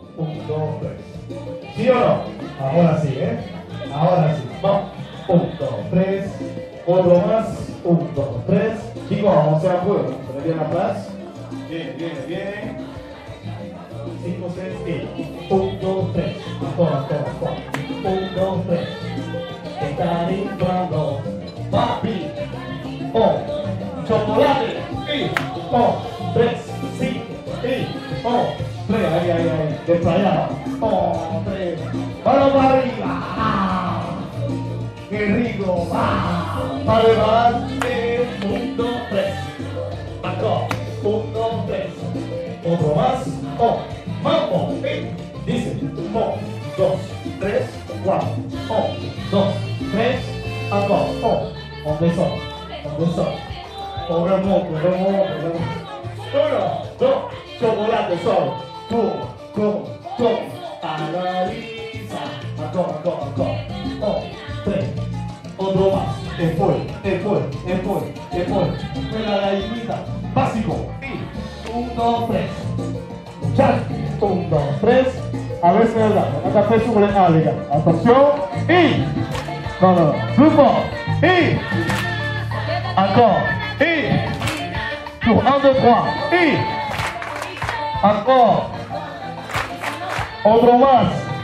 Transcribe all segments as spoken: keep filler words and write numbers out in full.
Un, dos, tres. ¿Sí o no? Ahora sí, ¿eh? Ahora sí. Vamos. Un, dos, tres. Otro más. Un, dos, tres. Chicos, vamos a hacer apoyo. Pero bien atrás. Viene, viene, viene. cinco, seis, y un, dos, tres. Toma, toma, toma. un, dos, tres. Están inflando. Papi. Oh. Chocolate. Y. Oh. Tres. Cinco. Y. Oh. Tres. Ahí, ahí, ahí. Desplayado. Oh. Tres. Vamos para arriba. Ah. Qué rico. Ah. Para adelante. Un, dos, tres. Acá. Un, dos, tres. Otro más. Oh. Vamos. Y. Dice. uno, dos, tres, cuatro. uno, dos, tres. Acá. Oh. ¿Dónde son? ¿Dónde son? Pobre moco, pobre moco, pobre moco. Uno, dos, chocolate solo. Tú, tú, tú. Analiza. Acá, acá, acá. Oh, tres. Otro más. Después, después, después, después. Con la gallinita. Básico. Y. Un, dos, tres. Chat. Un, dos, tres. A ver si me da. Acá estoy súper álica. Atención. Y. No, no, no. Grupo. Y. Encore. Et. Sur un, deux, trois. Et. Encore. Otro más.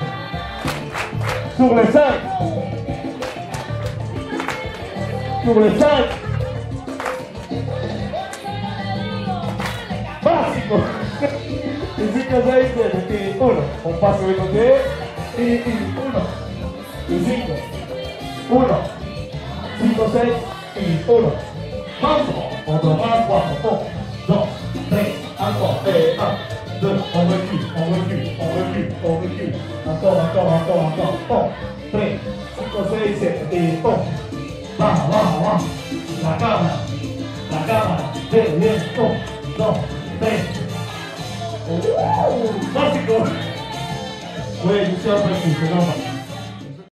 Sur les cinq. Sur les cinq. Básico. Y cinco, seis, siete. Y uno. Un paso de côté. Y, y uno. Y cinco. Uno. Cinco, seis. Y uno. Vamos. Otro más. Cuatro. Un, dos, tres. Encore. Et un, deux. On recule. On recule. On recule. On recule. Encore, encore, encore, encore. Un, tres. Cinco, seis, siete. Y uno. Vamos, vamos, vamos. La cámara. La cámara. Bien, bien. Un, dos, tres. Uh, básico. Güey, yo siempre funcionaba.